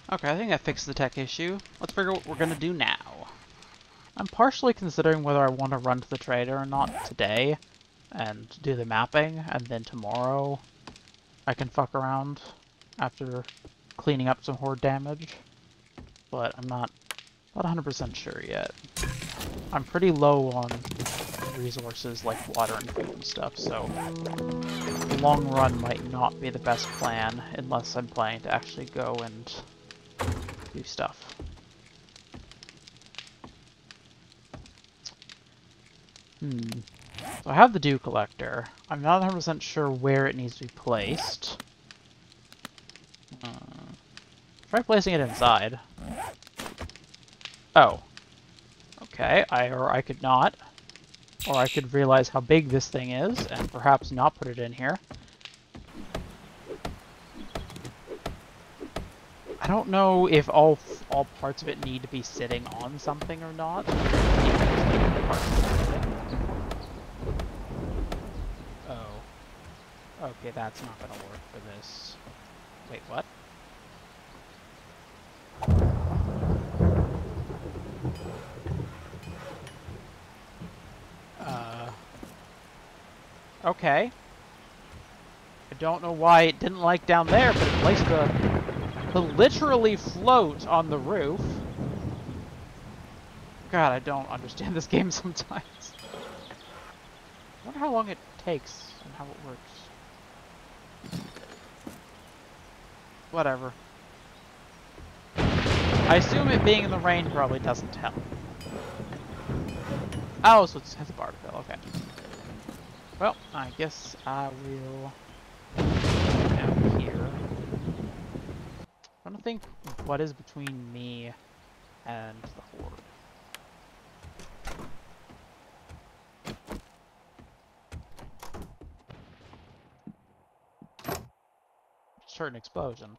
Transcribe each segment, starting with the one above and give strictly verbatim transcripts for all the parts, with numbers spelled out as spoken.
Okay, I think that fixed the tech issue. Let's figure out what we're gonna do now. I'm partially considering whether I want to run to the trader or not today and do the mapping, and then tomorrow I can fuck around after cleaning up some horde damage. But I'm not not one hundred percent sure yet. I'm pretty low on resources like water and food and stuff, so the long run might not be the best plan unless I'm planning to actually go and do stuff. Hmm. So I have the dew collector. I'm not one hundred percent sure where it needs to be placed. Uh, try placing it inside. Oh. Okay, I or I could not. Or I could realize how big this thing is and perhaps not put it in here. I don't know if all all parts of it need to be sitting on something or not. Oh. Okay, that's not gonna work for this. Wait, what? Uh. Okay. I don't know why it didn't like down there, but it placed the to literally float on the roof. God, I don't understand this game sometimes. I wonder how long it takes and how it works. Whatever. I assume it being in the rain probably doesn't help. Oh, so it has a bar to fill, okay. Well, I guess I will go down here. I don't think what is between me and the horde. Just heard an explosion.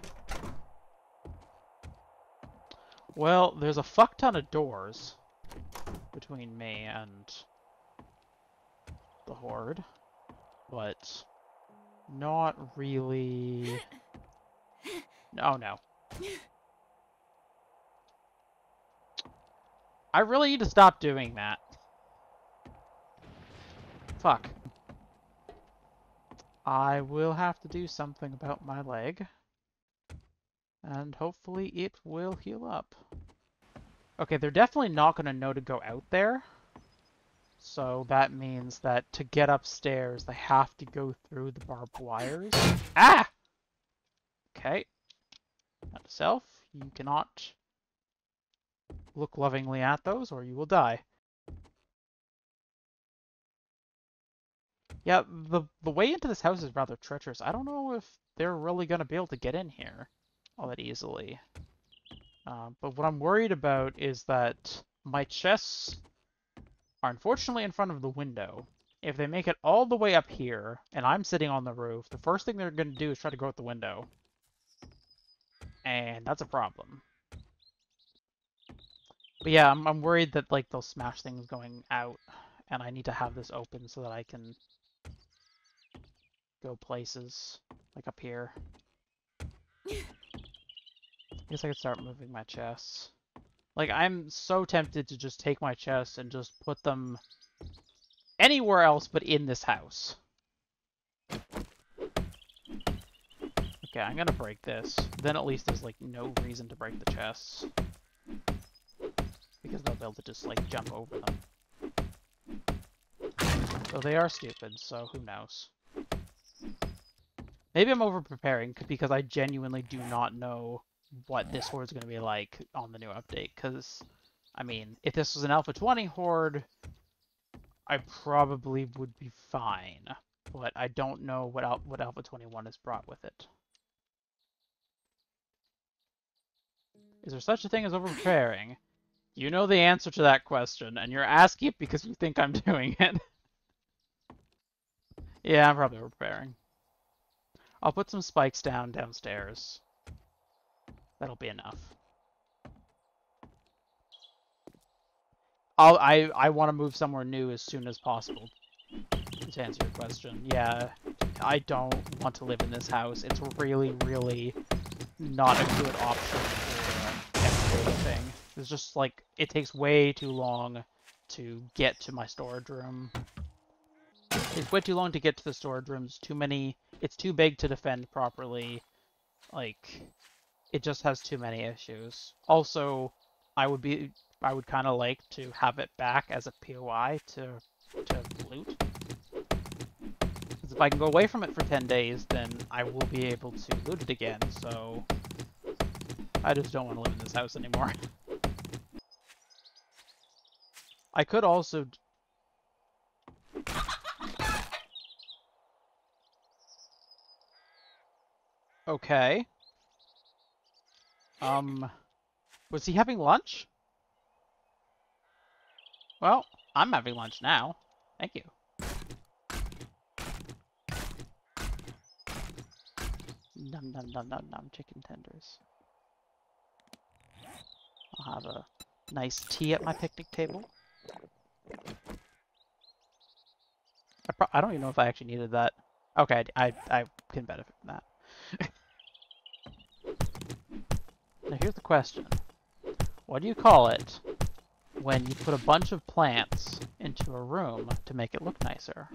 Well, there's a fuck ton of doors between me and the horde, but not really. Oh no. I really need to stop doing that. Fuck. I will have to do something about my leg. And hopefully it will heal up. Okay, they're definitely not going to know to go out there. So that means that to get upstairs, they have to go through the barbed wires. Ah! Okay. Note to self, you cannot look lovingly at those or you will die. Yeah, the, the way into this house is rather treacherous. I don't know if they're really going to be able to get in here all that easily. Uh, but what I'm worried about is that my chests are unfortunately in front of the window. If they make it all the way up here, and I'm sitting on the roof, the first thing they're going to do is try to go out the window. And that's a problem. But yeah, I'm, I'm worried that like they'll smash things going out, and I need to have this open so that I can go places, like up here. I guess I could start moving my chests. Like, I'm so tempted to just take my chests and just put them anywhere else but in this house. Okay, I'm gonna break this. Then at least there's, like, no reason to break the chests. Because they'll be able to just, like, jump over them. So they are stupid, so who knows. Maybe I'm over-preparing because I genuinely do not know what this horde is going to be like on the new update. Because, I mean, if this was an Alpha twenty horde, I probably would be fine. But I don't know what, Al what Alpha twenty-one has brought with it. Is there such a thing as over-preparing? You know the answer to that question, and you're asking it because you think I'm doing it. Yeah, I'm probably over-preparing. I'll put some spikes down downstairs. That'll be enough. I'll, I I want to move somewhere new as soon as possible. To answer your question, yeah, I don't want to live in this house. It's really, really not a good option for thing. It's just like, it takes way too long to get to my storage room. It's way too long to get to the storage rooms. Too many, it's too big to defend properly. Like, it just has too many issues. Also, I would be, I would kind of like to have it back as a P O I to, to loot. Because if I can go away from it for ten days, then I will be able to loot it again, so I just don't want to live in this house anymore. I could also... Okay. Um, was he having lunch? Well, I'm having lunch now. Thank you. Num num num num num chicken tenders. I'll have a nice tea at my picnic table. I, pro I don't even know if I actually needed that. Okay, I, I, I can benefit from that. Now here's the question. What do you call it when you put a bunch of plants into a room to make it look nicer?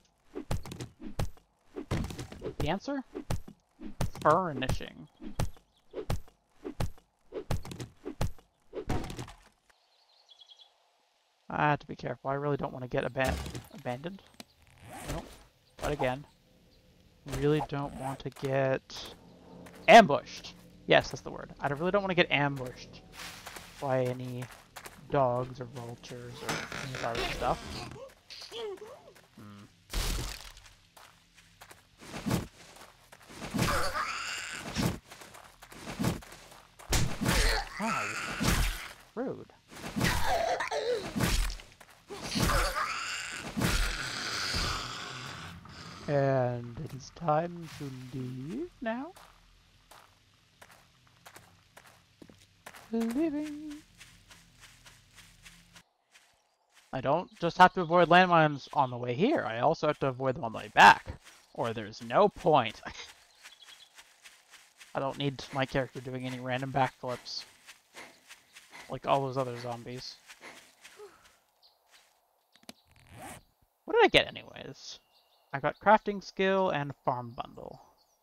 The answer? Furnishing. I have to be careful. I really don't want to get aban abandoned. Nope. But again, really don't want to get ambushed. Yes, that's the word. I really don't want to get ambushed by any dogs or vultures or any of that other stuff. Hmm. Wow. Rude. And it is time to leave now. Living. I don't just have to avoid landmines on the way here, I also have to avoid them on the way back, or there's no point. I don't need my character doing any random backflips, like all those other zombies. What did I get anyways? I got crafting skill and farm bundle.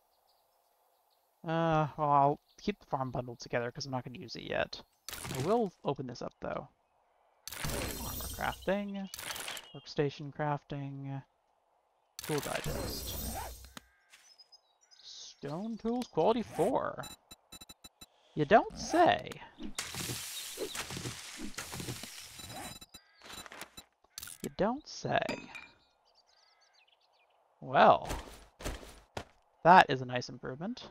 Uh, well, I'll keep the farm bundle together because I'm not going to use it yet. I will open this up though. Armor crafting, workstation crafting, tool digest. Stone tools quality four. You don't say. You don't say. Well, that is a nice improvement.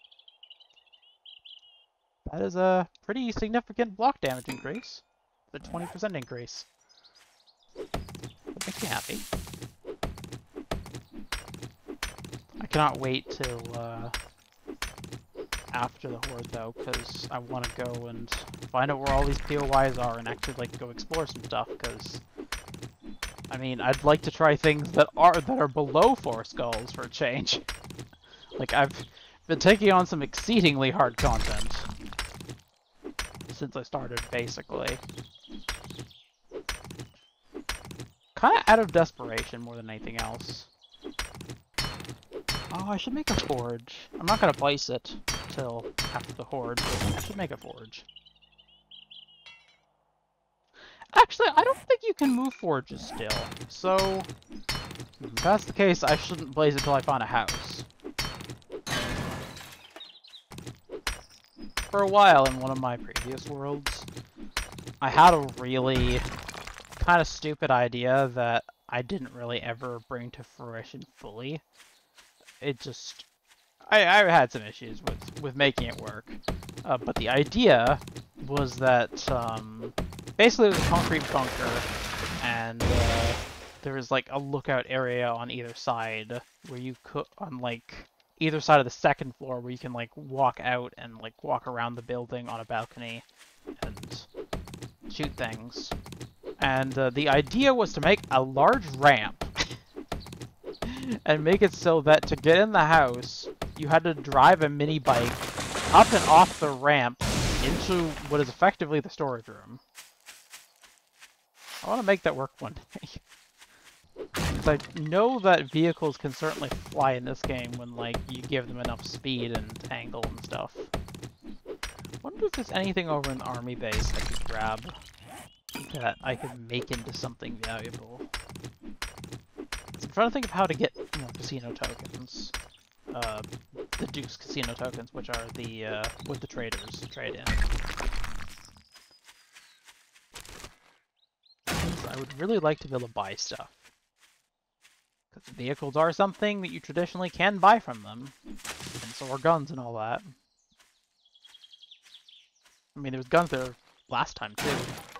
That is a pretty significant block damage increase. The twenty percent increase. That makes me happy. I cannot wait till uh, after the horde though, because I want to go and find out where all these P O Is are and actually like go explore some stuff. Because I mean, I'd like to try things that are that are below four skulls for a change. Like I've been taking on some exceedingly hard content since I started, basically. Kind of out of desperation more than anything else. Oh, I should make a forge. I'm not going to place it till after the horde, but I should make a forge. Actually, I don't think you can move forges still, so if that's the case, I shouldn't place it till I find a house. For a while in one of my previous worlds, I had a really kind of stupid idea that I didn't really ever bring to fruition fully. It just... I, I had some issues with, with making it work. Uh, but the idea was that, um, basically it was a concrete bunker, and uh, there was like a lookout area on either side where you could, on like, either side of the second floor where you can like walk out and like walk around the building on a balcony and shoot things. And uh, the idea was to make a large ramp and make it so that to get in the house you had to drive a mini bike up and off the ramp into what is effectively the storage room. I want to make that work one day. Because I know that vehicles can certainly fly in this game when, like, you give them enough speed and angle and stuff. I wonder if there's anything over in the army base I could grab that I could make into something valuable. I'm trying to think of how to get more casino tokens. Uh, the Duke's casino tokens, which are the, uh, with the traders trade in. I would really like to be able to buy stuff. Because vehicles are something that you traditionally can buy from them. And so are guns and all that. I mean, there was guns there last time, too.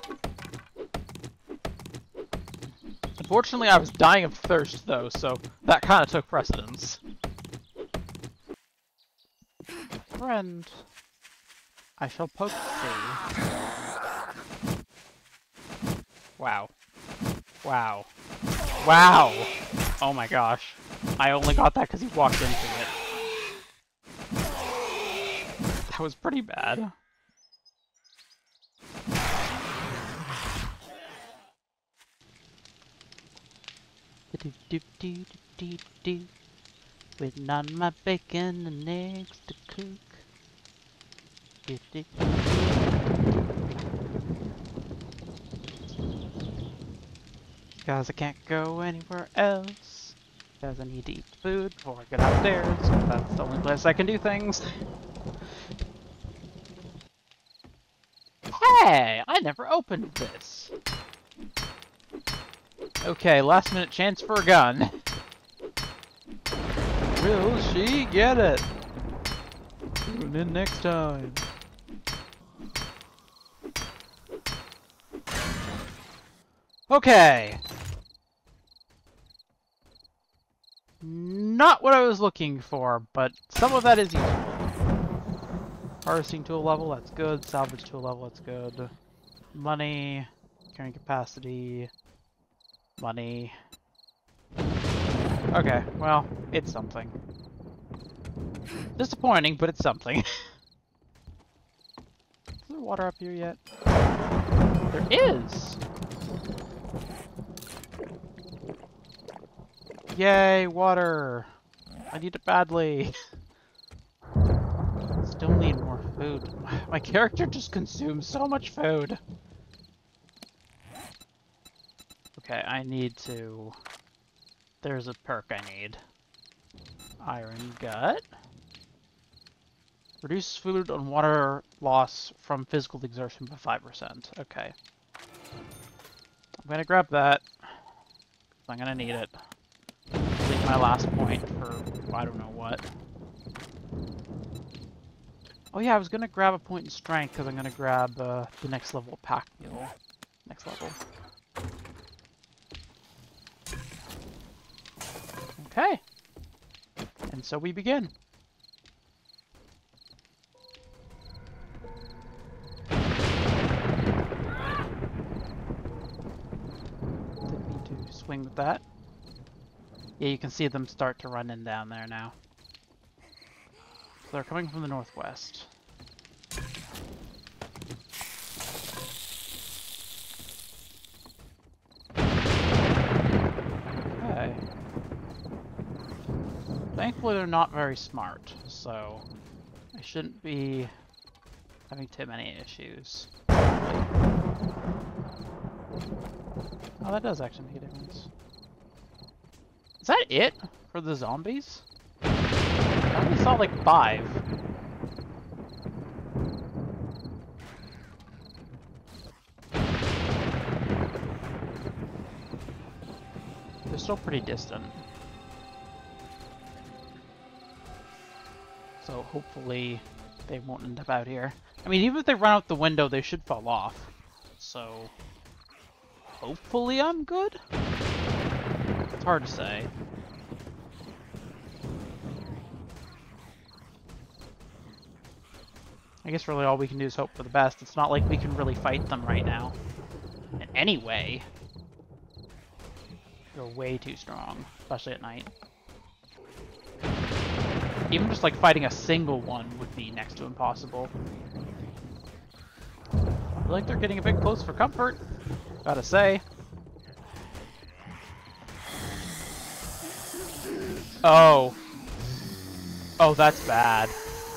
Unfortunately, I was dying of thirst, though, so that kind of took precedence. Friend, I shall poke thee. Wow. Wow. Wow! Oh my gosh. I only got that because he walked into it. That was pretty bad. Do-do-do-do-do-do. Waiting on my bacon and eggs to cook. Do-do-do. Because I can't go anywhere else. Because I need to eat food before I get upstairs. That's the only place I can do things. Hey! I never opened this! Okay, last minute chance for a gun. Will she get it? Tune in next time. Okay. Not what I was looking for, but some of that is useful. Harvesting to a level, that's good. Salvage to a level, that's good. Money, carrying capacity, money. Okay, well, it's something. Disappointing, but it's something. Is there water up here yet? There is! Yay, water! I need it badly. Still need more food. My character just consumes so much food. Okay, I need to... There's a perk I need. Iron Gut. Reduce food and water loss from physical exertion by five percent. Okay. I'm gonna grab that. I'm gonna need it. Leave my last point for I don't know what. Oh yeah, I was gonna grab a point in strength because I'm gonna grab uh, the next level of pack mule. Next level. Okay. And so we begin. Didn't mean to swing with that. Yeah, you can see them start to run in down there now. So they're coming from the northwest. Okay. Thankfully they're not very smart, so I shouldn't be having too many issues. Oh, that does actually make a difference. Is that it for the zombies? I only saw like five. They're still pretty distant. So hopefully they won't end up out here. I mean, even if they run out the window, they should fall off. So hopefully I'm good? It's hard to say. I guess really all we can do is hope for the best. It's not like we can really fight them right now. In any way. They're way too strong, especially at night. Even just like fighting a single one would be next to impossible. feel like they're getting a bit close for comfort, gotta say. Oh. Oh, that's bad.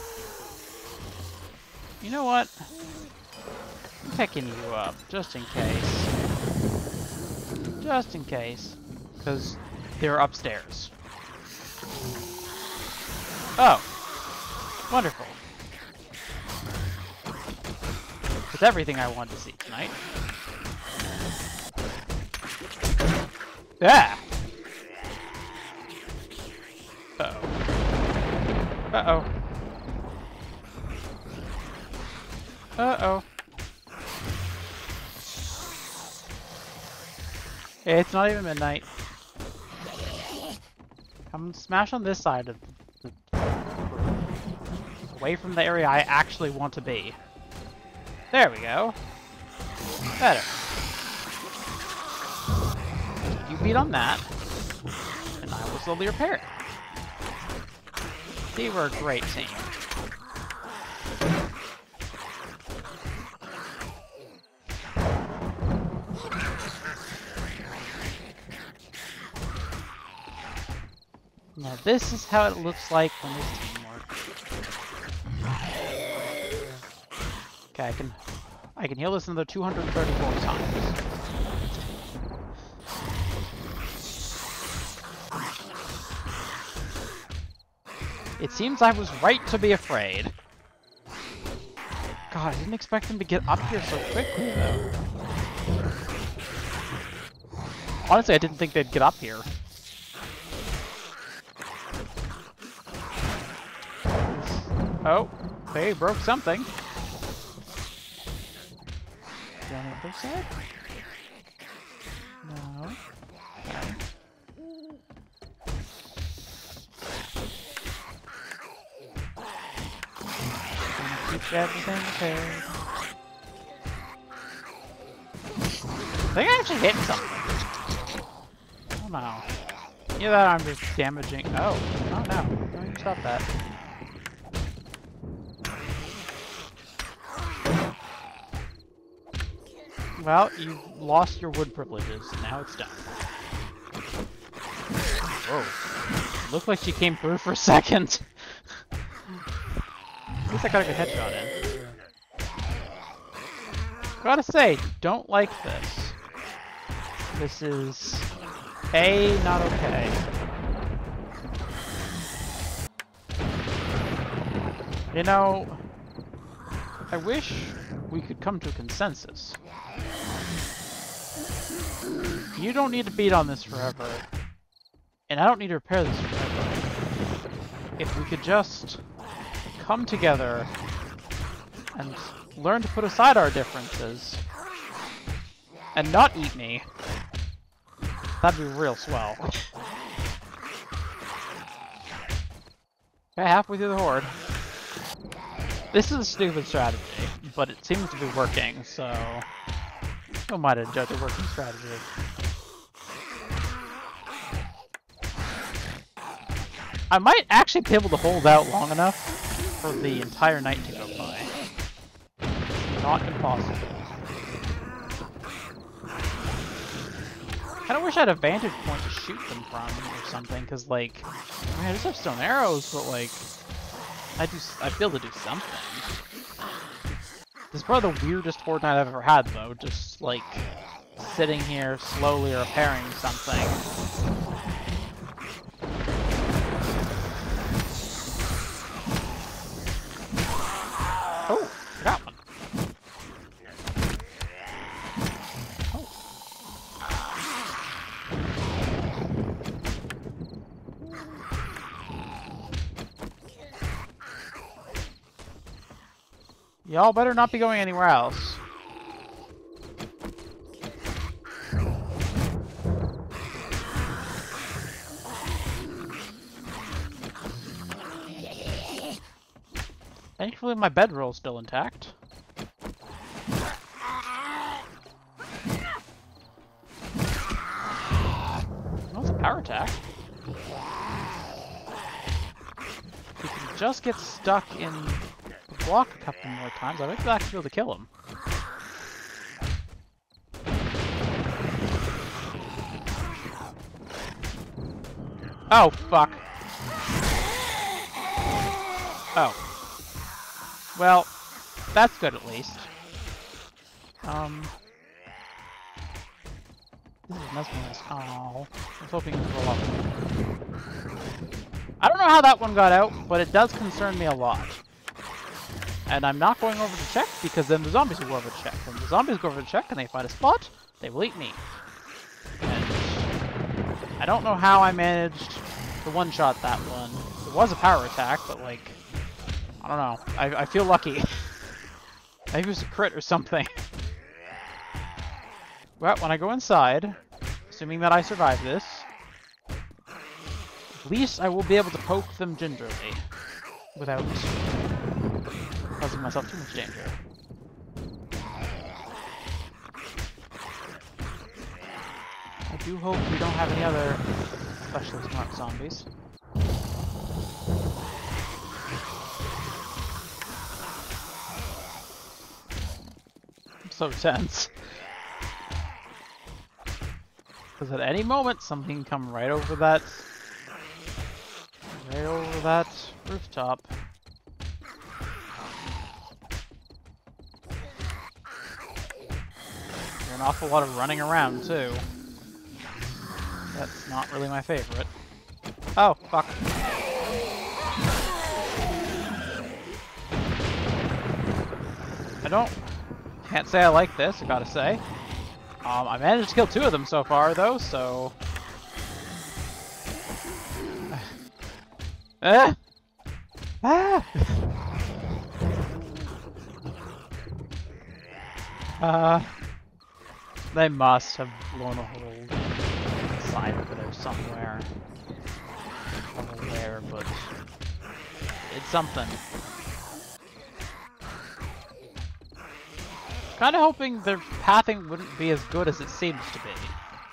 You know what? I'm picking you up, just in case. Just in case. Because they're upstairs. Oh. Wonderful. It's everything I wanted to see tonight. Yeah! Uh-oh. Uh-oh. Uh-oh. It's not even midnight. Come smash on this side of the... away from the area I actually want to be. There we go. Better. You beat on that, and I will slowly repair it. See, we're a great team. Now this is how it looks like when there's teamwork. Okay, I can I can heal this another two hundred thirty-four times. It seems I was right to be afraid. God, I didn't expect them to get up here so quickly, though. Honestly, I didn't think they'd get up here. Oh, they broke something. Is there on the other side? No. Okay. Keep everything repaired. I think I actually hit something. Oh no. Either that or I'm just damaging. Oh, oh no. Don't you stop that. Well, you lost your wood privileges. Now it's done. Whoa. Looked like she came through for a second. At least I got a good headshot in. Gotta say, don't like this. This is... A, not okay. You know... I wish we could come to a consensus. You don't need to beat on this forever. And I don't need to repair this forever. If we could just... come together and learn to put aside our differences and not eat me, that'd be real swell. Okay, halfway through the horde. This is a stupid strategy, but it seems to be working, so who am I to judge a working strategy? I might actually be able to hold out long enough for the entire night to go by. Not impossible. Kinda wish I had a vantage point to shoot them from or something, cause like, I mean, I just have stone arrows, but like, I do, I feel to do something. This is probably the weirdest horde night I've ever had though, just like, sitting here slowly repairing something. Oh, got one. Oh. Y'all better not be going anywhere else. Thankfully, my bedroll's still intact. That was a power attack. If he can just get stuck in the block a couple more times, I might actually be able to kill him. Oh, fuck. Oh. Well, that's good at least. Um... This is mesmerized. Oh, I was hoping it would go up. I don't know how that one got out, but it does concern me a lot. And I'm not going over to check, because then the zombies will go over to check. When the zombies go over to check and they find a spot, they will eat me. And I don't know how I managed to one-shot that one. It was a power attack, but like, I don't know. I, I feel lucky. Maybe it was a crit or something. Well, when I go inside, assuming that I survive this, at least I will be able to poke them gingerly without causing myself too much danger. I do hope we don't have any other especially smart zombies. I'm so tense. Because at any moment, something can come right over that, right over that rooftop. There's an awful lot of running around, too. That's not really my favorite. Oh, fuck. I don't... Can't say I like this, I gotta say. Um, I managed to kill two of them so far, though, so... Ah! Ah! uh... They must have blown a hole inside over there somewhere. I don't know where, but... It's something. Kind of hoping their pathing wouldn't be as good as it seems to be.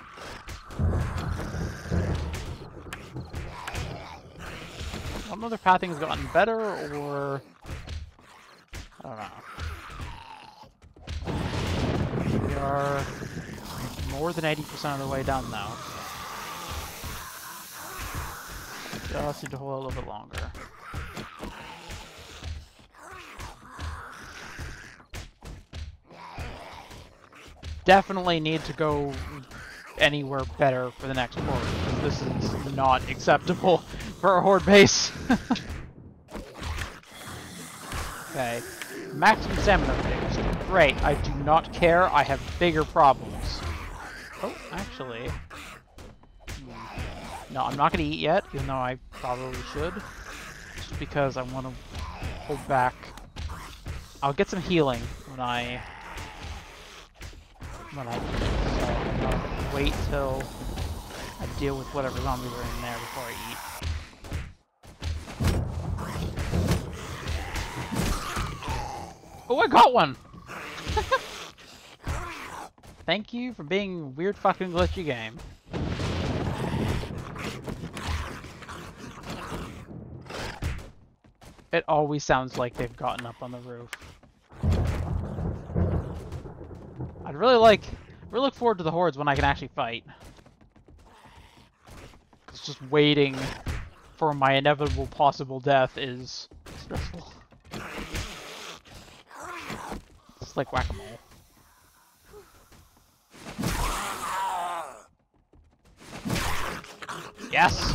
I don't know if their pathing has gotten better, or... I don't know. We are more than eighty percent of the way down now. Just need to hold a little bit longer. Definitely need to go anywhere better for the next horde, because this is not acceptable for a horde base. Okay, maximum stamina fixed. Great, I do not care, I have bigger problems. Oh, actually... No, I'm not going to eat yet, even though I probably should. Just because I want to hold back. I'll get some healing when I... When I do it, so I'm gonna wait till I deal with whatever zombies are in there before I eat. Oh, I got one! Thank you for being a weird fucking glitchy game. It always sounds like they've gotten up on the roof. I'd really like, really look forward to the hordes when I can actually fight. It's just waiting for my inevitable possible death is stressful. It's like whack-a-mole. Yes!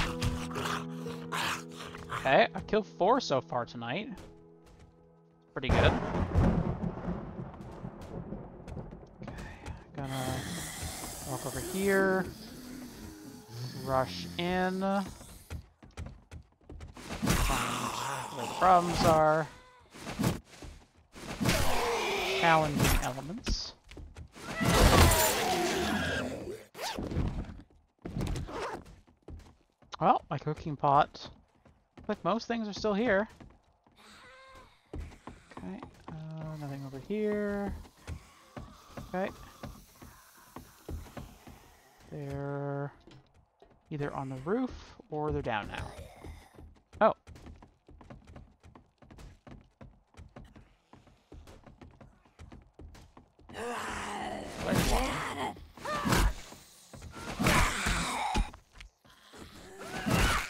Okay, I've killed four so far tonight. Pretty good. Gonna walk over here, rush in, find where the problems are, challenging elements. Well, my cooking pot, like most things, are still here. Okay, uh, nothing over here. Okay. They're either on the roof or they're down now. Oh. There's one.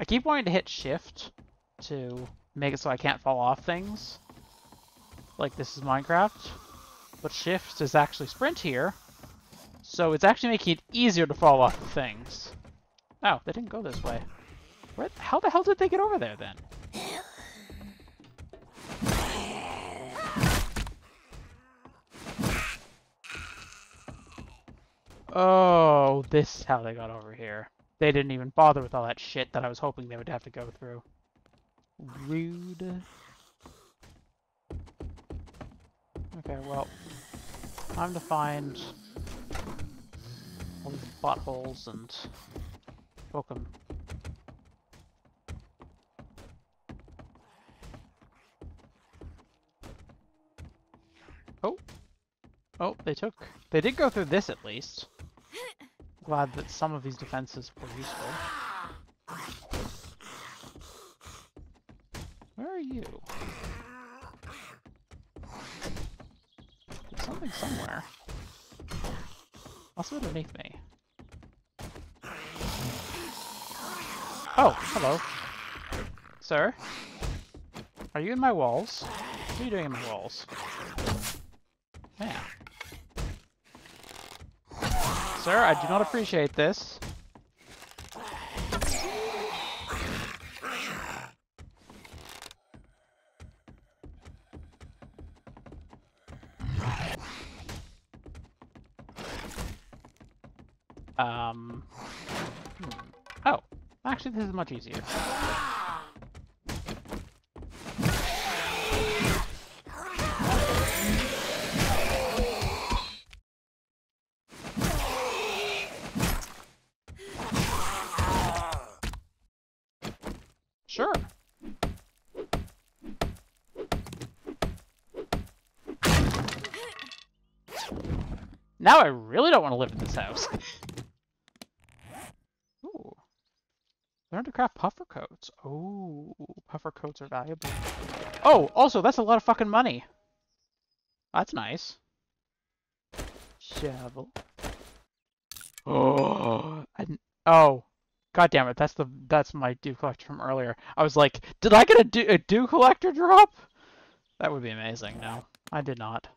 I keep wanting to hit shift to make it so I can't fall off things. Like this is Minecraft. But shift is actually sprint here. So it's actually making it easier to fall off of things. Oh, they didn't go this way. Where, how the hell did they get over there then? Oh, this is how they got over here. They didn't even bother with all that shit that I was hoping they would have to go through. Rude. Okay, well, time to find all these buttholes and poke them. Oh. Oh, they took... They did go through this at least. Glad that some of these defenses were useful. Where are you? There's something somewhere. Also underneath me. Oh, hello. Sir? Are you in my walls? What are you doing in my walls? Man. Sir, I do not appreciate this. Um. Hmm. Oh, actually, this is much easier. Sure. Now I really don't want to live in this house. Ooh. Learn to craft puffer coats. Oh, puffer coats are valuable. Oh, also, that's a lot of fucking money. That's nice. Shovel. Oh, and oh. God damn it, that's the that's my dew collector from earlier. I was like, did I get a dew, a dew collector drop? That would be amazing. No, I did not.